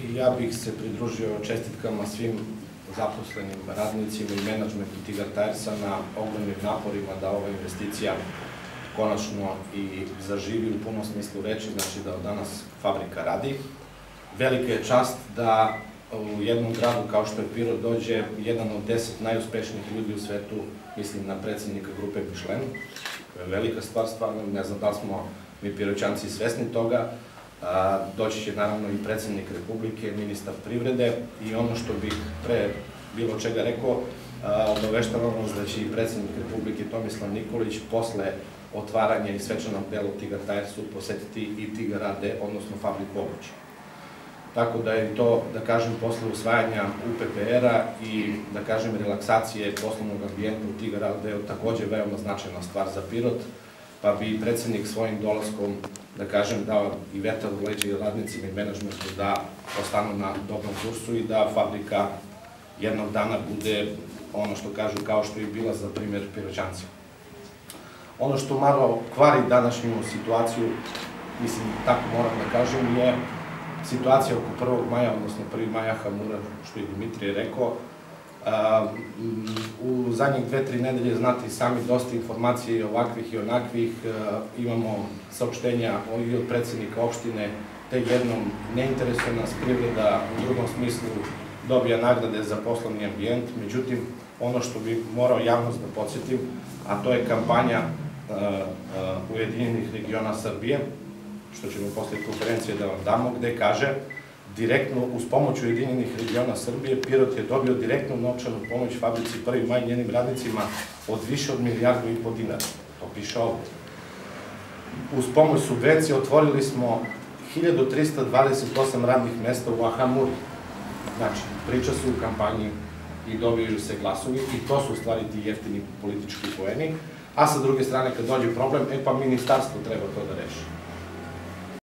I ja bih se pridružio čestitkama svim zaposlenim radnicima i menadžmentu Tigar Tiresa na ogromnim naporima da ova investicija konačno i zaživi u punom smislu reči, znači da od danas fabrika radi. Velika je čast da u jednom gradu kao što je Pirot dođe jedan od 10 najuspešnijih ljudi u svetu, mislim na predsjednika grupe Michelin. To je velika stvar, stvarno, ne znam da li smo mi Piroćanci svesni toga. Doći će naravno i predsjednik Republike, ministar privrede i ono što bih pre bilo čega rekao, obaveštavam vas da će i predsjednik Republike Tomislav Nikolić posle otvaranja i svečanog dela u Tigar Tiresu posetiti i Tigar AD, odnosno fabriku obuće. Tako da je to, da kažem, posle usvajanja UPPR-a i, da kažem, relaksacije poslovnog ambijenta u Tigar AD takođe veoma značajna stvar za Pirot, pa bi predsjednik svojim dolaskom, da kažem, dao i vetar u leđe radnicima i menadžmentu da ostanu na dobrom kursu i da fabrika jednog dana bude ono što kažu kao što je bila za primjer Piroćanci. Ono što malo kvari današnju situaciju, mislim, tako moram da kažem, je situacija oko 1. maja, odnosno 1. maja Hamura, što je Dimitrije rekao. U zadnjih 2-3 nedelje znate i sami dosta informacije i ovakvih i onakvih. Imamo saopštenja i od predsjednika opštine, te jednom ne interesuje nas privreda, u drugom smislu dobija nagrade za poslovni ambijent. Međutim, ono što bi morao javnost da podsjetim, a to je kampanja Ujedinjenih regiona Srbije, što ćemo posle konferencije da vam damo, gde kaže direktno uz pomoć Ujedinjenih regiona Srbije Pirot je dobio direktnu novčanu pomoć fabrici 1. maj njenim radnicima od više od 1,5 milijardu dinara. To piše ovdje. Uz pomoć subvencije otvorili smo 1328 radnih mesta u Ahamuri. Znači, priča se u kampanji i dobijaju se glasovi i to su u stvari ti jeftini politički poeni. A sa druge strane, kad dođe problem, pa ministarstvo treba to da reši.